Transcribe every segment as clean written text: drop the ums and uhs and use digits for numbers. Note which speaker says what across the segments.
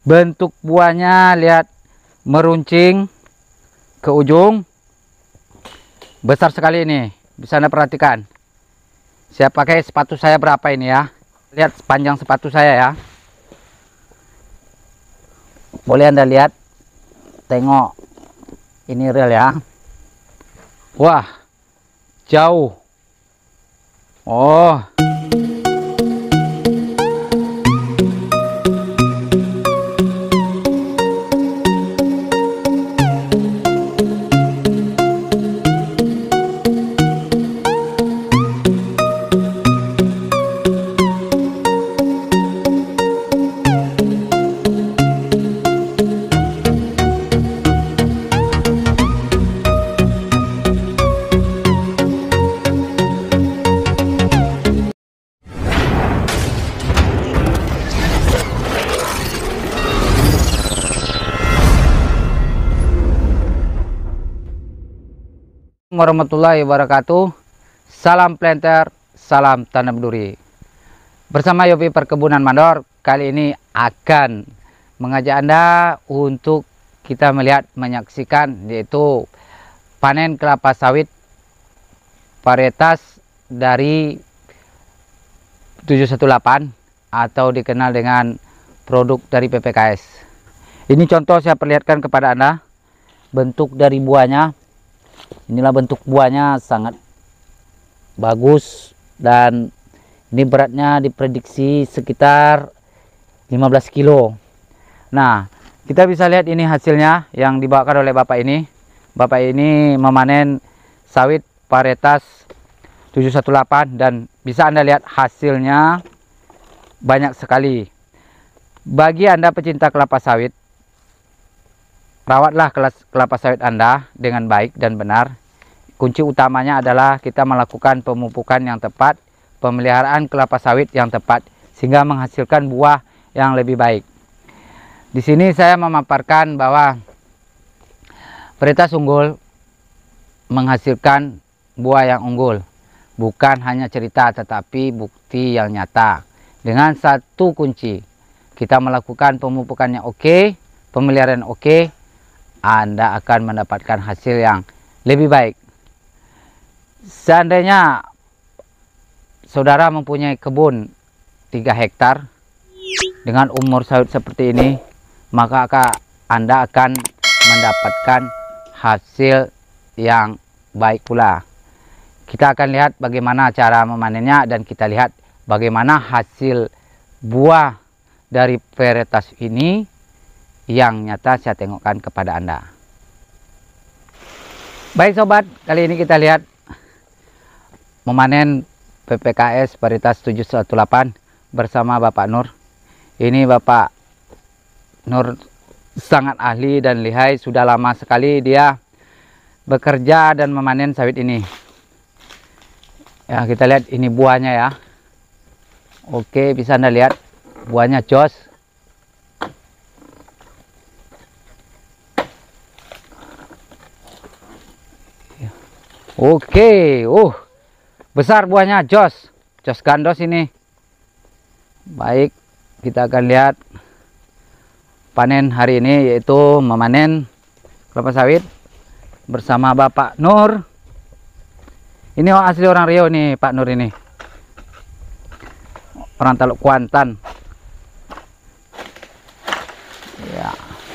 Speaker 1: Bentuk buahnya lihat meruncing ke ujung. Besar sekali ini, bisa Anda perhatikan. Saya pakai sepatu saya berapa ini ya. Lihat panjang sepatu saya ya. Boleh Anda lihat. Tengok. Ini real ya. Wah, jauh. Oh. Warahmatullahi wabarakatuh. Salam planter, salam tanam duri. Bersama Yopi Perkebunan Mandor, kali ini akan mengajak Anda untuk kita menyaksikan yaitu panen kelapa sawit varietas dari 718 atau dikenal dengan produk dari PPKS. Ini contoh saya perlihatkan kepada Anda bentuk dari buahnya. Inilah bentuk buahnya, sangat bagus, dan ini beratnya diprediksi sekitar 15 kilo. Nah, kita bisa lihat ini hasilnya yang dibawakan oleh Bapak ini. Bapak ini memanen sawit varietas 718 dan bisa Anda lihat hasilnya banyak sekali. Bagi Anda pecinta kelapa sawit, rawatlah kelapa sawit Anda dengan baik dan benar. Kunci utamanya adalah kita melakukan pemupukan yang tepat, pemeliharaan kelapa sawit yang tepat, sehingga menghasilkan buah yang lebih baik. Di sini saya memaparkan bahwa varietas unggul menghasilkan buah yang unggul. Bukan hanya cerita, tetapi bukti yang nyata. Dengan satu kunci, kita melakukan pemupukannya oke, pemeliharaan oke, Anda akan mendapatkan hasil yang lebih baik. Seandainya saudara mempunyai kebun 3 hektar dengan umur sawit seperti ini, maka Anda akan mendapatkan hasil yang baik pula. Kita akan lihat bagaimana cara memanennya dan kita lihat bagaimana hasil buah dari varietas ini yang nyata saya tengokkan kepada Anda. Baik sobat, kali ini kita lihat memanen PPKS varietas 718 bersama Bapak Nur. Ini Bapak Nur sangat ahli dan lihai, sudah lama sekali dia bekerja dan memanen sawit ini. Ya, kita lihat ini buahnya ya. Oke, bisa Anda lihat buahnya jos. Oke, besar buahnya, jos gandos ini. Baik, kita akan lihat panen hari ini, yaitu memanen kelapa sawit bersama Bapak Nur. Ini asli orang Riau nih, Pak Nur ini. Orang Teluk Kuantan. Ya.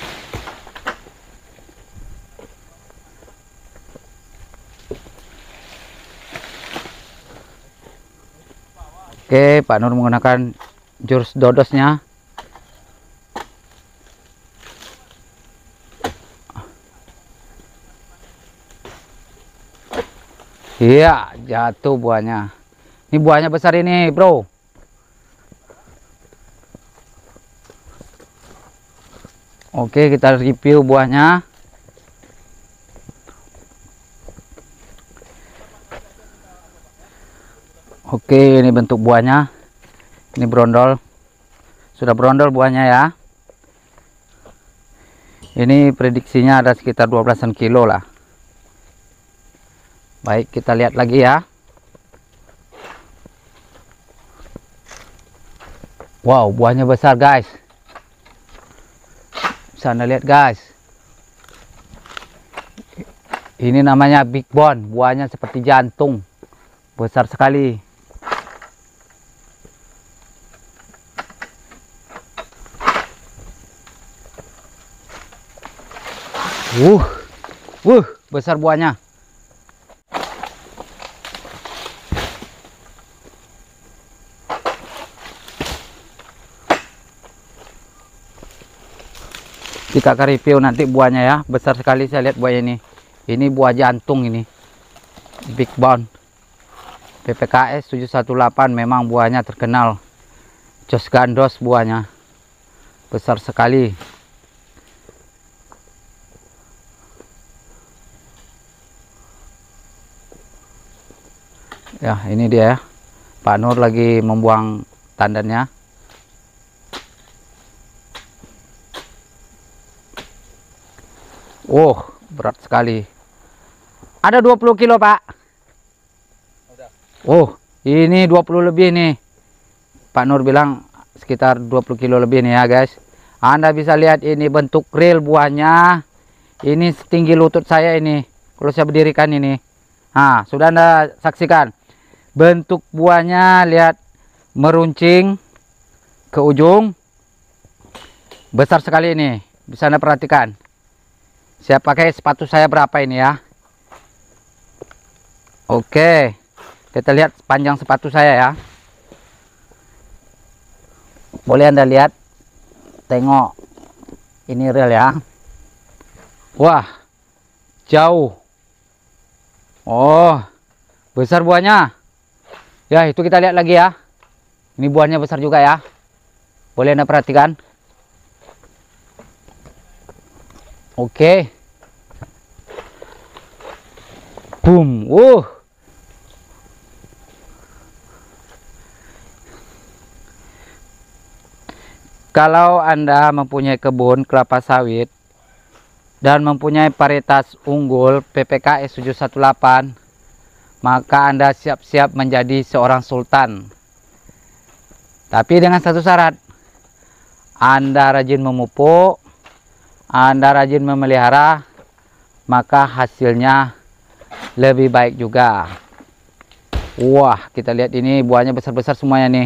Speaker 1: Oke, Pak Nur menggunakan jurus dodosnya. Iya, jatuh buahnya. Ini buahnya besar ini, bro. Oke, kita review buahnya. Oke, ini bentuk buahnya. Ini brondol. Sudah brondol buahnya ya. Ini prediksinya ada sekitar 12 kilo lah. Baik, kita lihat lagi ya. Wow, buahnya besar guys. Bisa Anda lihat guys. Ini namanya big bone, buahnya seperti jantung. Besar sekali. Besar buahnya. Kita akan review nanti buahnya ya. Besar sekali saya lihat buahnya ini. Ini buah jantung ini. Big bone. PPKS 718 memang buahnya terkenal. Jos gandos buahnya. Besar sekali. Ya, ini dia ya. Pak Nur lagi membuang tandannya. Berat sekali. Ada 20 kilo, Pak. Ini 20 lebih nih. Pak Nur bilang sekitar 20 kilo lebih nih ya, guys. Anda bisa lihat ini bentuk real buahnya. Ini setinggi lutut saya ini. Kalau saya berdirikan ini. Nah, sudah Anda saksikan. Bentuk buahnya lihat meruncing ke ujung. Besar sekali ini. Bisa Anda perhatikan. Saya pakai sepatu saya berapa ini ya. Oke. Kita lihat panjang sepatu saya ya. Boleh Anda lihat. Tengok. Ini real ya. Wah. Jauh. Besar buahnya. Ya, itu kita lihat lagi ya. Ini buahnya besar juga ya. Boleh Anda perhatikan. Oke. Boom. Kalau Anda mempunyai kebun kelapa sawit dan mempunyai varietas unggul PPKS 718, maka Anda siap-siap menjadi seorang sultan. Tapi dengan satu syarat. Anda rajin memupuk, Anda rajin memelihara, maka hasilnya lebih baik juga. Wah, kita lihat ini buahnya besar-besar semuanya nih.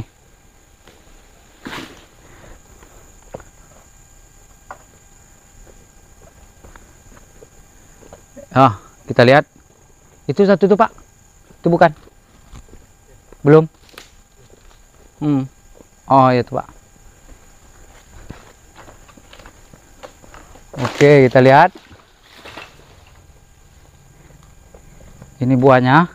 Speaker 1: Kita lihat. Itu satu tuh, Pak. Itu bukan? Belum? Ya itu, Pak. Oke, kita lihat. Ini buahnya.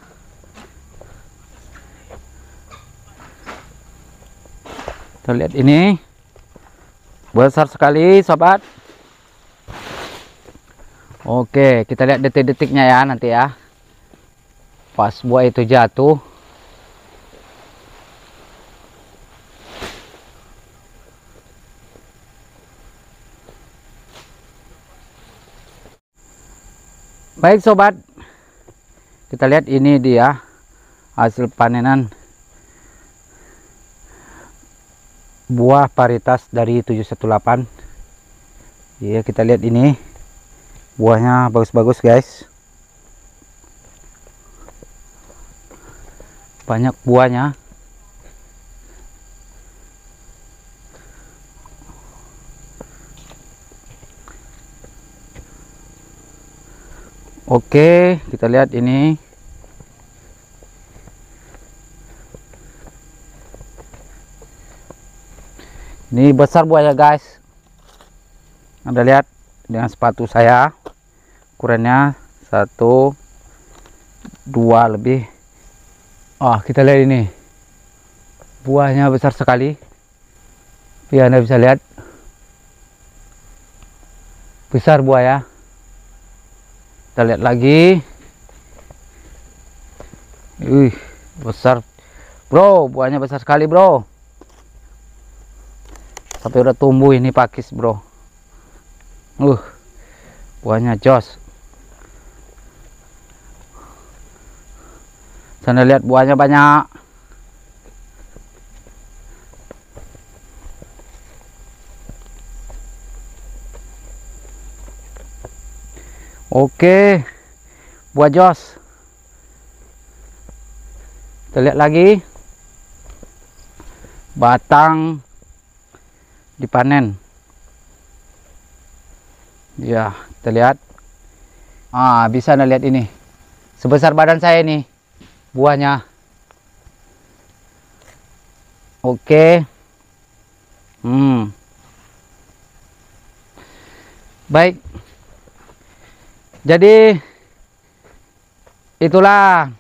Speaker 1: Kita lihat ini. Besar sekali, sobat. Oke, kita lihat detik-detiknya ya nanti ya. Pas buah itu jatuh. Baik sobat, kita lihat ini dia hasil panenan buah varietas dari 718. Ya, kita lihat ini buahnya bagus-bagus guys. Banyak buahnya. Oke, kita lihat ini. Ini besar buahnya guys. Anda lihat dengan sepatu saya. Ukurannya 1, 2 lebih. Kita lihat ini. Buahnya besar sekali. Ya, Anda bisa lihat. Besar buah ya. Kita lihat lagi. Besar. Bro, buahnya besar sekali, bro. Sampai udah tumbuh ini pakis, bro. Buahnya jos. Sana lihat buahnya banyak. Oke, buah jos. Kita lihat lagi. Batang dipanen. Ya, kita lihat. Bisa Anda lihat ini. Sebesar badan saya ini buahnya. Oke. Baik. Jadi itulah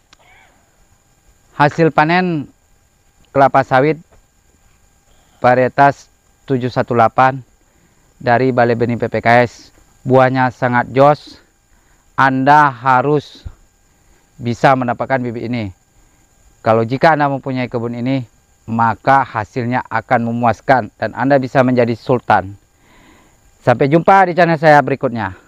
Speaker 1: hasil panen kelapa sawit varietas 718 dari Balai Benih PPKS. Buahnya sangat jos. Anda harus bisa mendapatkan bibit ini. Kalau jika Anda mempunyai kebun ini, maka hasilnya akan memuaskan dan Anda bisa menjadi sultan. Sampai jumpa di channel saya berikutnya.